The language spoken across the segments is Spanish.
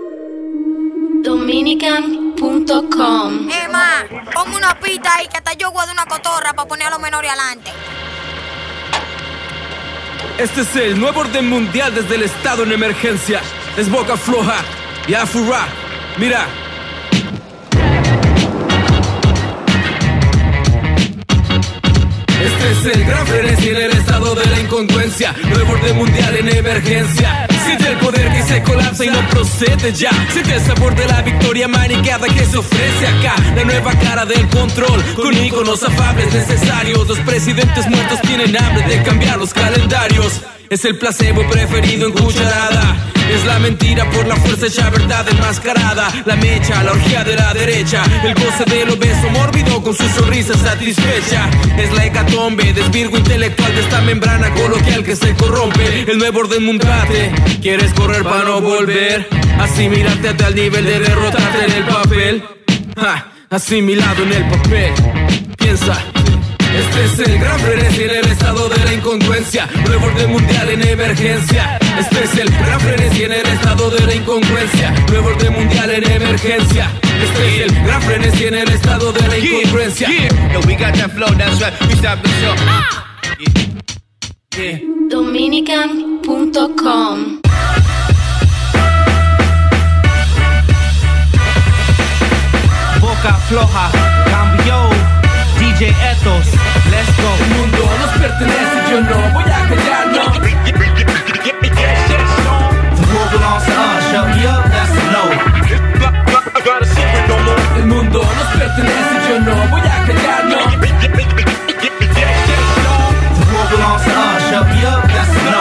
Dominican.com. Ma, ponme una pita ahí que hasta yo guardo una cotorra para poner a los menores adelante. Este es el nuevo orden mundial desde el estado en emergencia. Es Boca Floja y Afura. Mira. Este es el gran frenesí en el estado de la incongruencia. Nuevo orden mundial en emergencia. Siente el poder que se colapsa y no procede ya. Siente el sabor de la victoria maniqueada que se ofrece acá. La nueva cara del control, con íconos afables necesarios. Los presidentes muertos tienen hambre de cambiar los calendarios. Es el placebo preferido en cucharada. Es la mentira por la fuerza hecha verdad enmascarada. La mecha, la orgía de la derecha. El goce del obeso mórbido con su sonrisa satisfecha. Es la hecatombe, desvirgo intelectual de esta membrana coloquial que se corrompe. El nuevo orden mundial. ¿Quieres correr para no volver? Asimilarte hasta el nivel de derrotarte en el papel. Asimilado en el papel. Piensa. Este es el gran frenesí en el estado de la incongruencia. Nuevo orden mundial en emergencia. Este es el gran frenesí en el estado de la incongruencia. Nuevo orden mundial en emergencia. Este es el gran frenesí en el estado de la incongruencia. Yo, we got that flow, that's right. We stop the show. Dominican.com. Boca Floja, Cambio, DJ Ethos, let's go. El mundo nos pertenece, yo no voy a callarlo. The world belongs to us, shut me up, that's a no. El mundo nos pertenece, yo no voy a callarlo. The world belongs to us, shut me up, that's a no.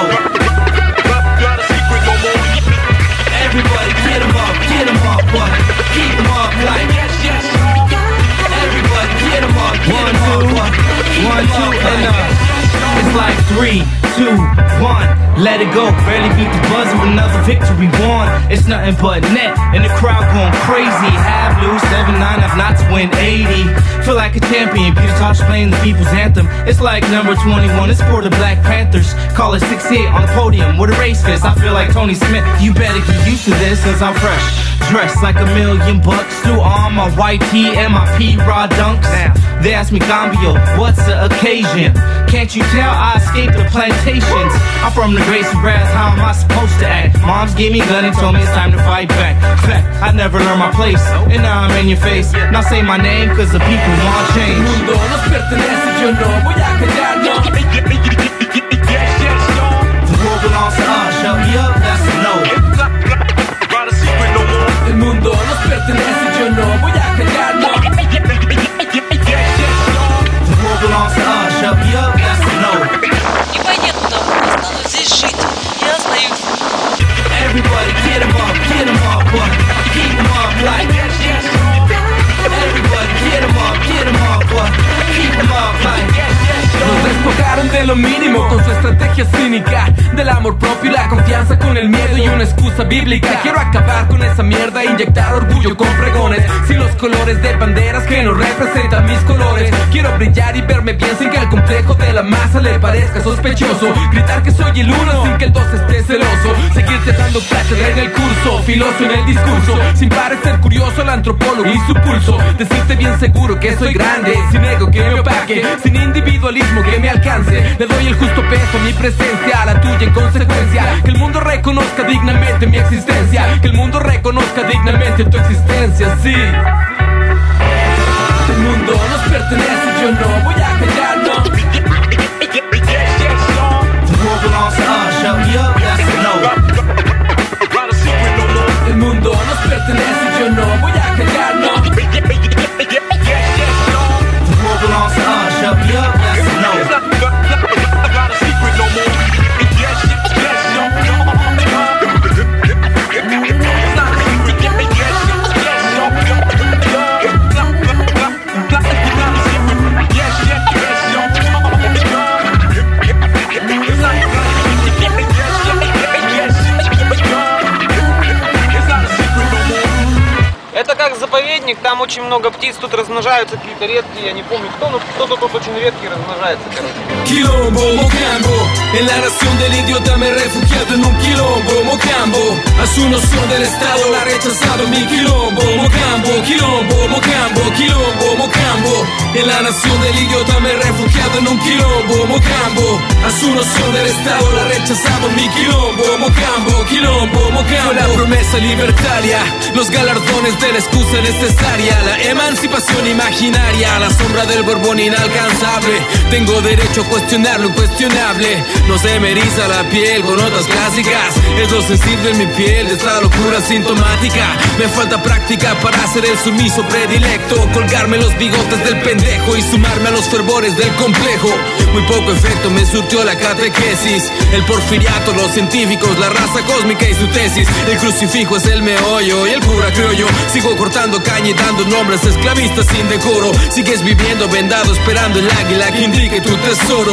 Everybody get 'em up, but keep 'em up like everybody get 'em up, but keep 'em up like it's like 3, 2, 1, let it go. Barely beat the buzzer, another victory won. It's nothing but net, and the crowd going crazy. Have lose 7-9, have not to win 80. Feel like a champion, Peter Tosh playing the people's anthem. It's like number 21, it's for the Black Panthers. Call it 68 on the podium with a race fist. I feel like Tony Smith, you better get used to this since I'm fresh. Dressed like $1,000,000, still on my white tee and my P-Rod dunks. They ask me, Gambio, what's the occasion? Can't you tell I escaped the plantations? I'm from the Gracie Brass, how am I supposed to act? Moms gave me a gun and told me it's time to fight back. Fact, I never learned my place, and now I'm in your face. Now say my name, cause the people want change. El mundo nos pertenece, yo no voy a callarlo. The world belongs to us, shut me up, that's a no. El mundo nos pertenece, yo no voy a callarlo. The world belongs to us, shut me up, that's a no. Не поеду там, останусь здесь жить. Я остаюсь. Everybody get 'em up, but keep 'em up like everybody get 'em up, but keep 'em up like. Nos despojaron de lo mínimo con su estrategia cínica, del amor propio y la confianza con el miedo y una excusa bíblica. Quiero acabar con esa mierda e inyectar orgullo con pregones, sin los colores de banderas que no representan mis colores. Quiero brillar y verme bien sin que el complejo de la masa le parezca sospechoso. Gritar que soy el uno sin que el dos esté celoso. Seguirte dando cátedra en el curso, filoso en el discurso, sin parecer curioso al antropólogo y su pulso. Decirte bien seguro que soy grande, sin ego que me opaque, sin individualismo que me alcance. Le doy el justo peso a mi presencia, a la tuya en consecuencia. Que el mundo reconozca dignamente mi existencia, que el mundo reconozca dignamente tu existencia, sí. El mundo nos pertenece, yo no voy a callarlo. The world belongs to us, shut me up, that's a no. El mundo nos pertenece, yo no voy a callarlo. The world belongs to us, shut me up, that's a no. Это как заповедник, там очень много птиц, тут размножаются какие-то редкие, я не помню кто, но кто-то тут очень редкий размножается, короче. Quilombo, Mocambo, en la nación del idiota me he refugiado en un quilombo, Mocambo. A su noción del estado la ha rechazado mi quilombo. Mocambo, quilombo, mocambo, quilombo, mocambo. En la nación del idiota me he refugiado en un quilombo. Mocambo, a su noción del Estado la ha rechazado mi quilombo. Mocambo, quilombo, mocambo. Fue la promesa libertaria, los galardones de la excusa necesaria, la emancipación imaginaria, a la sombra del Borbón inalcanzable. Tengo derecho a cuestionar lo incuestionable. No se me eriza la piel con notas clásicas, es lo sensible en mi piel de esta locura sintomática. Me falta práctica para ser el sumiso predilecto, colgarme los bigotes del pendejo y sumarme a los fervores del complejo. Muy poco efecto me surtió la catequesis, el porfiriato, los científicos, la raza cósmica y su tesis. El crucifijo es el meollo y el cura criollo. Sigo cortando caña y dando nombres esclavistas sin decoro. Sigues viviendo vendado esperando el águila que indique tu tesoro.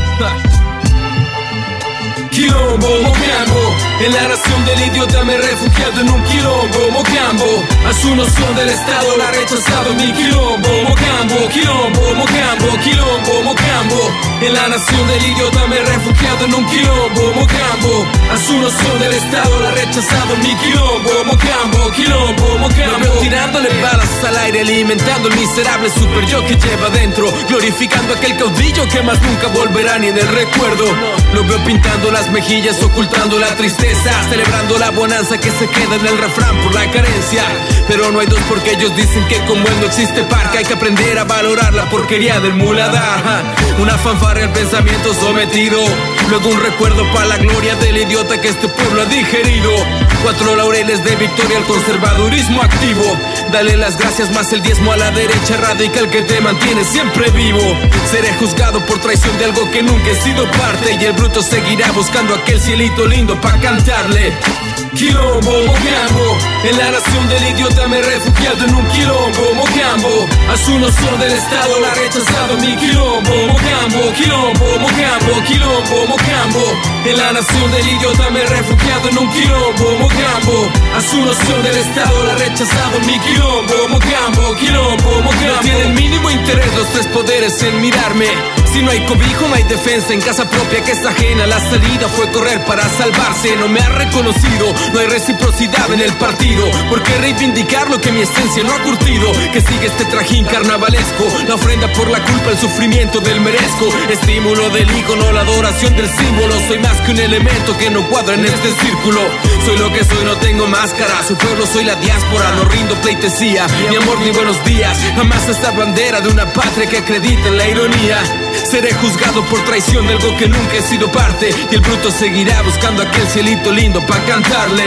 Quilombo, mocambo, en la nación del idiota me he refugiado en un quilombo. Mocambo, a su noción del Estado la ha rechazado mi quilombo. Mocambo, quilombo, mocambo, quilombo, mocambo. En la nación del idiota me he refugiado en un quilombo. Mocambo, a su noción del Estado la ha rechazado mi quilombo. Mocambo, quilombo, mocambo. Lo veo tirándole balas al aire, alimentando el miserable super yo que lleva dentro, glorificando aquel caudillo que más nunca volverá ni en el recuerdo. Lo veo pintando las mejillas, ocultando la tristeza, celebrando la bonanza que se queda en el refrán por la carencia. Pero no hay dos porque ellos dicen que como él no existe par, que hay que aprender a valorar la porquería del muladar. Una fanfarria al pensamiento sometido, luego un recuerdo para la gloria del idiota que este pueblo ha digerido. 4 laureles de victoria al conservadurismo activo. Dale las gracias más el diezmo a la derecha radical que te mantiene siempre vivo. Seré juzgado por traición de algo que nunca he sido parte, y el bruto seguirá buscando aquel cielito lindo pa' cantarle. Quilombo, mocambo, en la nación del idiota me he refugiado en un quilombo. Mocambo, a su noción del Estado la ha rechazado mi quilombo. Mocambo, quilombo, mocambo, quilombo, mocambo. En la nación del idiota me he refugiado en un quilombo. Mocambo, a su noción del Estado la ha rechazado mi quilombo. Mocambo, quilombo, mocambo. No tiene el mínimo interés los tres poderes en mirarme. Si no hay cobijo no hay defensa en casa propia que es ajena. La salida fue correr para salvarse. No me ha reconocido, no hay reciprocidad en el partido. ¿Por qué reivindicar lo que mi esencia no ha curtido? Que sigue este trajín carnavalesco, la ofrenda por la culpa, el sufrimiento del merezco. Estímulo del ícono, la adoración del símbolo. Soy más que un elemento que no cuadra en este círculo. Soy lo que soy, no tengo máscara. Su pueblo soy la diáspora, no rindo pleitesía. Ni amor ni buenos días, jamás esta bandera de una patria que acredita en la ironía. Seré juzgado por traición de algo que nunca he sido parte, y el bruto seguirá buscando aquel cielito lindo pa' cantarle.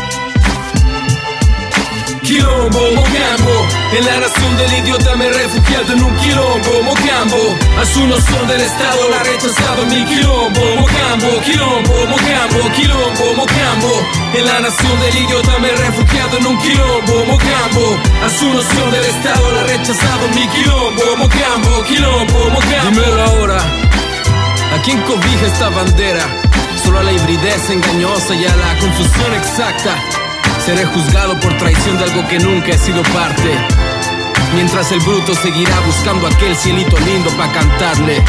Quilombo, mocambo, en la nación del idiota me he refugiado en un quilombo. Mocambo, a su noción del Estado la ha rechazado mi quilombo. Mocambo, quilombo, mocambo, quilombo, mocambo. En la nación del idiota me he refugiado en un quilombo. Mocambo, a su noción del Estado la ha rechazado mi quilombo. Mocambo, quilombo, mocambo. Dímelo ahora, ¿a quién cobija esta bandera? Solo a la hibridez engañosa y a la confusión exacta. Seré juzgado por traición de algo que nunca he sido parte, mientras el bruto seguirá buscando aquel cielito lindo pa' cantarle.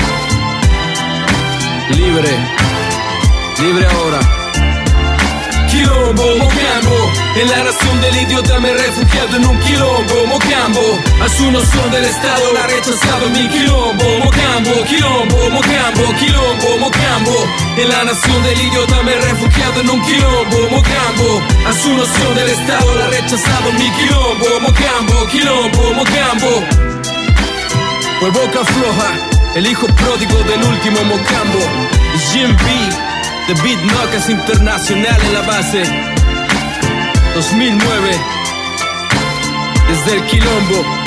Libre, libre ahora. Quilombo, mocambo, en la nación del idiota me he refugiado en un quilombo. Mocambo, a su noción del Estado la ha rechazado mi quilombo. Mocambo, quilombo, mocambo, quilombo, mocambo. En la nación del idiota me he refugiado en un quilombo. Mocambo, a su noción del Estado la ha rechazado mi quilombo. Mocambo, quilombo, mocambo. Fue boca floja, el hijo pródigo del último Mocambo. Jim B, The Beat Knockers internacional en la base. 2009, desde el quilombo.